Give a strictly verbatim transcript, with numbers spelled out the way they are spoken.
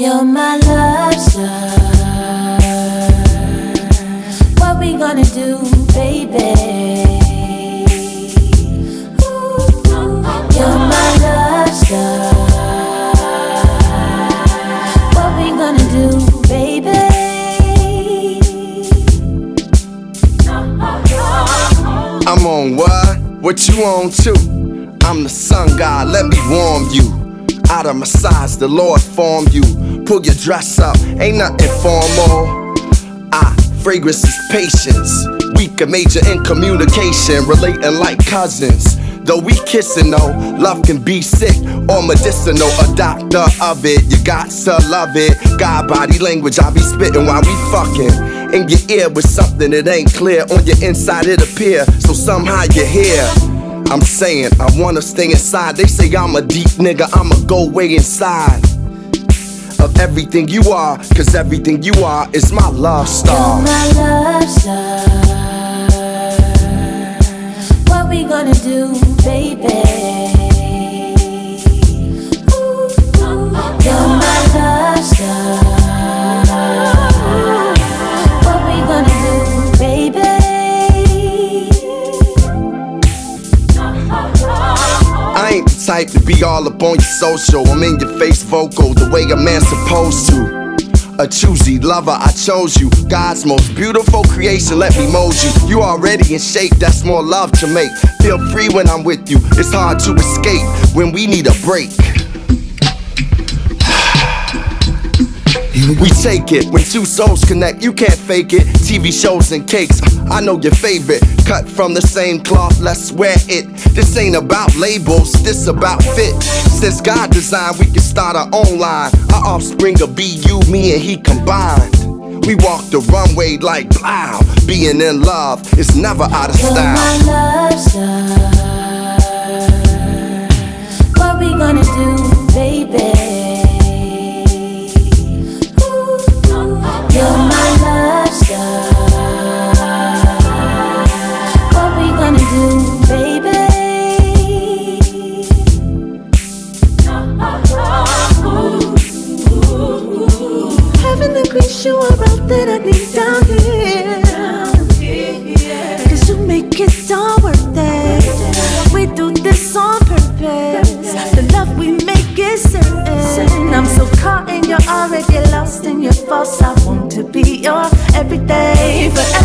You're my love star. What we gonna do, baby? You're my love star. What we gonna do, baby? I'm on what? What you on too? I'm the sun god, let me warm you. Out of my size, the Lord formed you. Pull your dress up, ain't nothing formal. Ah, fragrance is patience. Weak and major in communication, relating like cousins. Though we kissin' though, love can be sick or medicinal. A doctor of it, you got to love it. God body language, I be spittin' while we fucking. In your ear with something that ain't clear. On your inside it appear, so somehow you're here. I'm saying, I wanna stay inside. They say I'm a deep nigga, I'ma go way inside of everything you are, cause everything you are is my love star. You're my love star. What we gonna do, baby? You're my love star. What we gonna do, baby? I ain't the type to be all up on your social. I'm in your face vocal, the way a man's supposed to. A choosy lover, I chose you. God's most beautiful creation, let me mold you. You already in shape, that's more love to make. Feel free when I'm with you, it's hard to escape when we need a break. We take it, when two souls connect, you can't fake it. T V shows and cakes, I know your favorite. Cut from the same cloth, let's wear it. This ain't about labels, this about fit. Since God designed, we can start our own line. Our offspring will be you, me and he combined. We walk the runway like blow. Being in love is never out of style. You're my love star. What we gonna do, baby? You're my love star. What we gonna do, baby? Having the grace you are out that I need down here. Cause you make it all worth it. We do this on purpose. The love we make is certain. I'm so caught and you're already lost in your false. I want to be your everyday forever.